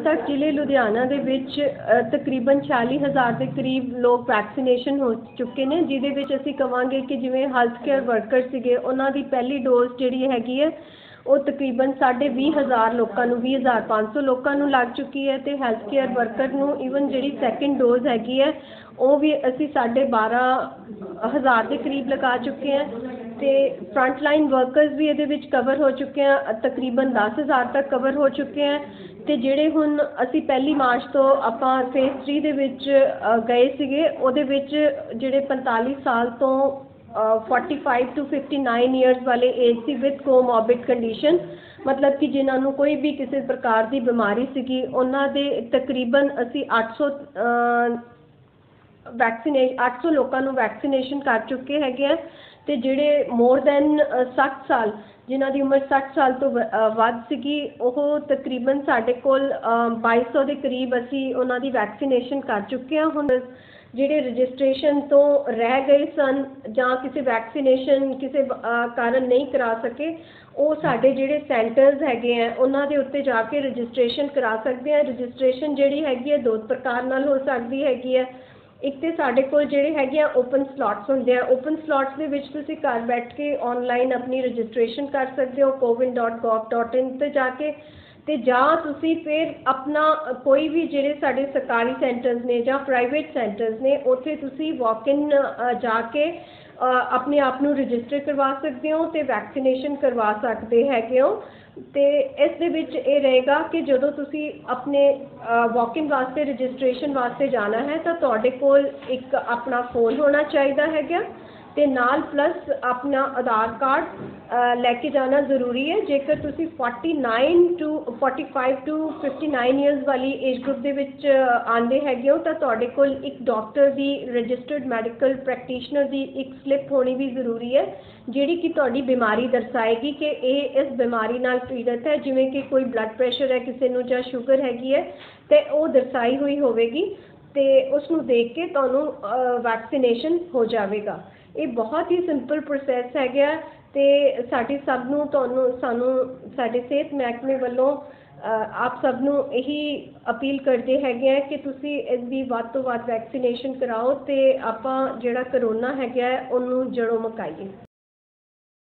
तक जिले लुधियाना दे विच तकरीबन 46,000 के करीब लोग वैक्सीनेशन हो चुके हैं, जिहदे विच असीं कहांगे कि जिवें हैल्थ केयर वर्कर सीगे उन्हां दी पहली डोज जिहड़ी हैगी है वो तकरीबन 20,500 लोगों को 20,500 लोगों को लग चुकी है, तो हैल्थ केयर वर्कर नूं ईवन जिहड़ी सैकेंड डोज हैगी है वो भी असीं 12,500 के करीब लगा चुके हैं। तो फ्रंट लाइन वर्कर्स भी ये कवर हो चुके हैं, तकरीबन 10,000 तक कवर हो चुके हैं। तो जिहड़े हुण असीं 1 मार्च तो आपां फेज़ 3 दे विच गए सीगे, उहदे विच जिहड़े 45 साल तो 45 to 59 ईयर्स वाले एज सी विद कोमॉर्बिड कंडीशन, मतलब कि जिन्होंने कोई भी किसी प्रकार की बीमारी सीगी उन्हां दे तकरीबन असीं 800 लोगों को वैक्सीनेशन कर चुके हैं। तो जिहड़े मोर दैन 60 साल जिन्हां दी उम्र 60 साल तो वध सीगी वो तकरीबन साडे कोल 2200 के करीब असीं उन्हां दी वैक्सीनेशन कर चुके हैं। हुण जिहड़े रजिस्ट्रेशन तो रह गए सन जां किसी वैक्सीनेशन किसी कारण नहीं करा सके, वो साडे जिहड़े सेंटर्स हैगे हैं उन्हां दे उत्ते जाके रजिस्ट्रेशन करा सकते हैं। रजिस्ट्रेशन जिहड़ी हैगी है 2 प्रकार नाल हो सकती हैगी है। एक तो साडे कोल जिहड़े हैगे आ ओपन स्लॉट्स होंदे हैं, ओपन स्लॉट्स दे विच तुसीं घर बैठ के ऑनलाइन अपनी रजिस्ट्रेशन कर सकते हो cowin.gov.in ते जाके, ते जां तुसीं फिर अपना कोई भी जिहड़े साडे सरकारी सेंटर्स ने जां प्राइवेट सेंटर्स ने उत्थे तुसीं वॉक इन जाके अपने आप नूं रजिस्टर करवा सकते हो तो वैक्सीनेशन करवा सकते हैगे हो। तो इस दे विच ये रहेगा कि जदों तुसीं अपने वॉक इन वास्ते रजिस्ट्रेशन वास्ते जाना है तो तुहाडे कोल एक अपना फोन होना चाहिदा हैगा ते नाल प्लस अपना आधार कार्ड लैके जाना जरूरी है। जेकर तुसीं 45 to 59 ईयर्स वाली एज ग्रुप दे विच आंदे हैगे हो तो तुहाडे कोल एक डॉक्टर दी रजिस्टर्ड मैडिकल प्रैक्टिशनर दी एक स्लिप होनी भी जरूरी है, जिहड़ी कि तुहाडी बीमारी दर्शाएगी कि ये इस बीमारी नाल पीड़ित है, जिवें कि कोई ब्लड प्रेशर है किसी नूं जां शुगर हैगी है तो वो दर्शाई हुई होवेगी, तो उसनूं देख के तुहानूं वैक्सीनेशन हो जाएगा। ये बहुत ही सिंपल प्रोसैस है तो साडी सब नूं तुहानूं सानूं साडे सेहत महकमे वल्लों आप सब नूं यही अपील करते हैं कि तुसीं इसकी वध तो वध वैक्सीनेशन कराओ तो आपां जिहड़ा करोना है उन्होंने जड़ों मुकाईए।